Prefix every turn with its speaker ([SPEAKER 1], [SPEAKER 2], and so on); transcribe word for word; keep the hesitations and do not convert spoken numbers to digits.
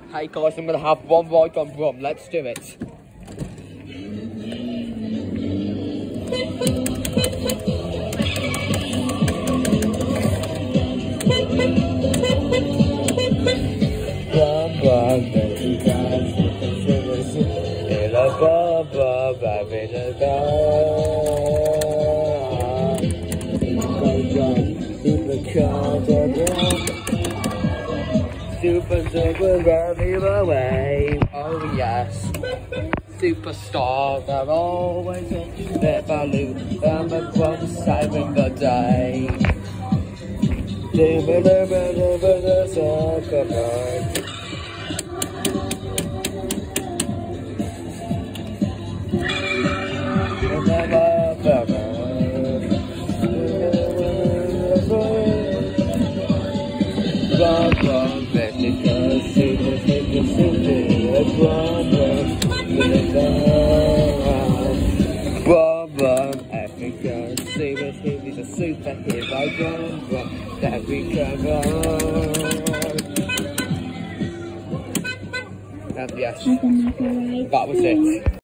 [SPEAKER 1] Hey guys, I'm gonna have one ride on Brum. Let's do it. Brum brum, baby, dance with the singers. In a brum brum, baby, the Super, super, baby, away. Oh yes. Superstars are always in their balloon. I'm at one side in the day. Super, super, super, super, super. Brum brum, Mexico, super, super, super, brum brum, brum brum, Africa, super, he's a superhero, brum brum, Africa, brum. And yes, that was it.